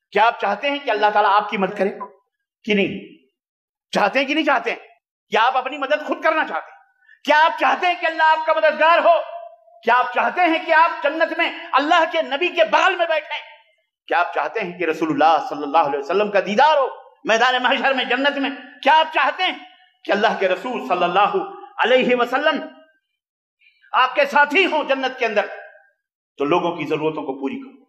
क्या आप चाहते हैं कि अल्लाह ताला आपकी मदद करे कि नहीं? चाहते हैं कि नहीं चाहते हैं? क्या आप अपनी मदद खुद करना चाहते हैं? क्या आप चाहते हैं कि अल्लाह आपका मददगार हो? क्या आप चाहते हैं कि आप जन्नत में अल्लाह के नबी के बगल में बैठें? क्या आप चाहते हैं कि रसूलुल्लाह सल्लल्लाहु अलैहि वसल्लम का दीदार हो मैदान महशर में, जन्नत में? क्या आप चाहते हैं कि अल्लाह के रसूल सल्लल्लाहु अलैहि वसल्लम आपके साथी हों जन्नत के अंदर? तो लोगों की जरूरतों को पूरी करो।